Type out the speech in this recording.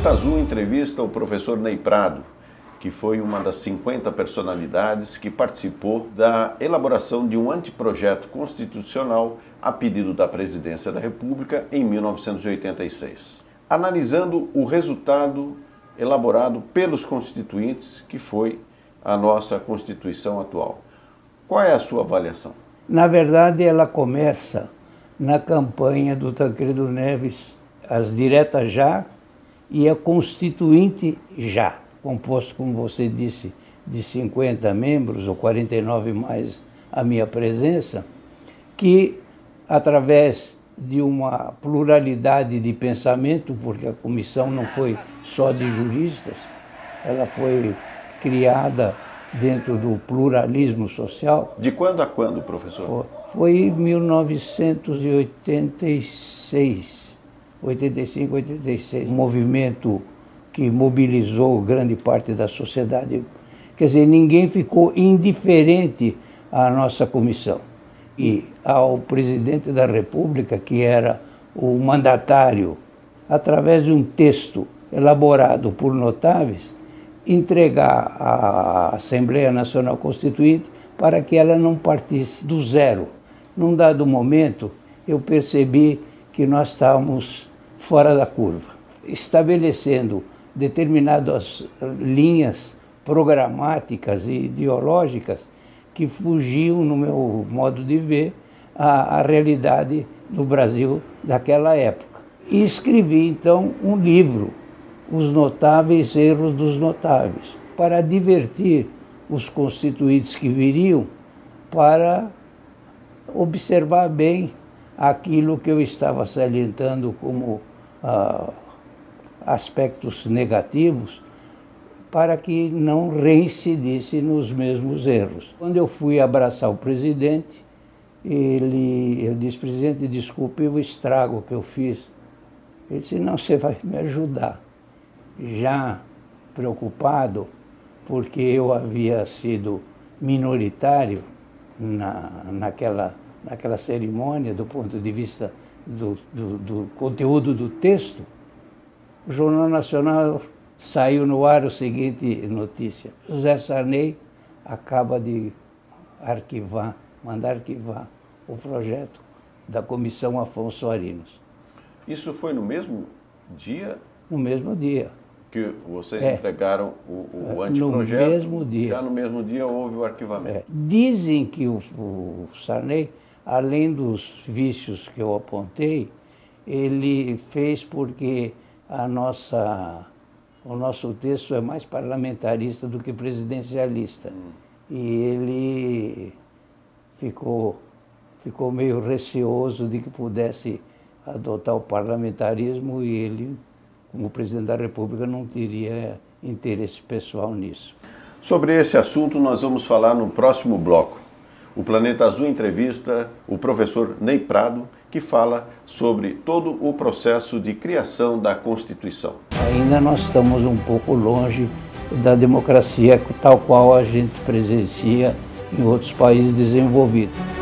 Planeta Azul entrevista o professor Ney Prado, que foi uma das 50 personalidades que participou da elaboração de um anteprojeto constitucional a pedido da Presidência da República em 1986. Analisando o resultado elaborado pelos constituintes, que foi a nossa Constituição atual. Qual é a sua avaliação? Na verdade, ela começa na campanha do Tancredo Neves, as diretas já e a Constituinte já, composto, como você disse, de 50 membros, ou 49 mais a minha presença, que, através de uma pluralidade de pensamento, porque a comissão não foi só de juristas, ela foi criada dentro do pluralismo social. De quando a quando, professor? Foi em 1986, 85, 86. Um movimento que mobilizou grande parte da sociedade. Quer dizer, ninguém ficou indiferente à nossa comissão. E ao presidente da República, que era o mandatário, através de um texto elaborado por notáveis, entregar à Assembleia Nacional Constituinte para que ela não partisse do zero. Num dado momento, eu percebi que nós estávamos fora da curva, estabelecendo determinadas linhas programáticas e ideológicas que fugiam, no meu modo de ver, à realidade do Brasil daquela época. E escrevi, então, um livro, Os Notáveis Erros dos Notáveis, para advertir os constituintes que viriam para observar bem aquilo que eu estava salientando como aspectos negativos, para que não reincidisse nos mesmos erros. Quando eu fui abraçar o presidente, eu disse: presidente, desculpe o estrago que eu fiz. Ele disse: não, você vai me ajudar. Já preocupado, porque eu havia sido minoritário naquela cerimônia, do ponto de vista do conteúdo do texto, o Jornal Nacional saiu no ar o seguinte notícia: José Sarney acaba de mandar arquivar o projeto da Comissão Afonso Arinos. Isso foi no mesmo dia? No mesmo dia. Que vocês entregaram o anteprojeto? No mesmo dia. Já no mesmo dia houve o arquivamento. Dizem que o Sarney, além dos vícios que eu apontei, ele fez porque o nosso texto é mais parlamentarista do que presidencialista. E ele ficou meio receoso de que pudesse adotar o parlamentarismo, e ele, como presidente da República, não teria interesse pessoal nisso. Sobre esse assunto nós vamos falar no próximo bloco. O Planeta Azul entrevista o professor Ney Prado, que fala sobre todo o processo de criação da Constituição. Ainda nós estamos um pouco longe da democracia tal qual a gente presencia em outros países desenvolvidos.